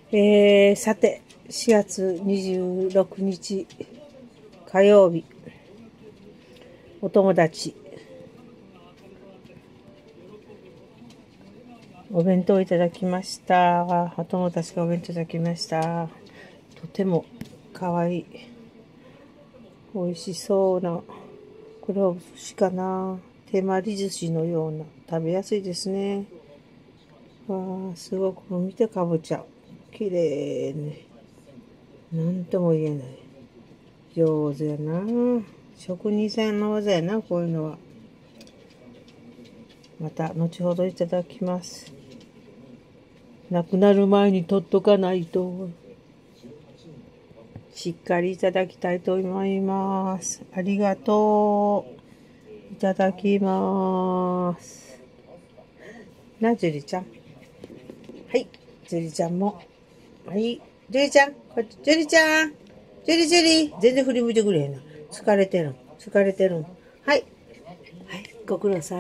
さて、4月26日火曜日、お友達、お弁当いただきました。お友達がお弁当いただきました。とてもかわいい。美味しそうな。これはお寿司かな。手まり寿司のような。食べやすいですね。わあ、すごく見てかぼちゃ。綺麗ね。なんとも言えない。上手やな。職人さんの技やな、こういうのは。また、後ほどいただきます。なくなる前に取っとかないと。しっかりいただきたいと思います。ありがとう。いただきます。な、ジュリちゃん。はい。ジュリちゃんも。はい。ジュリちゃん。ジュリちゃん。ジュリジュリ。全然振り向いてくれへんな。疲れてる。はい。はい。ご苦労さん。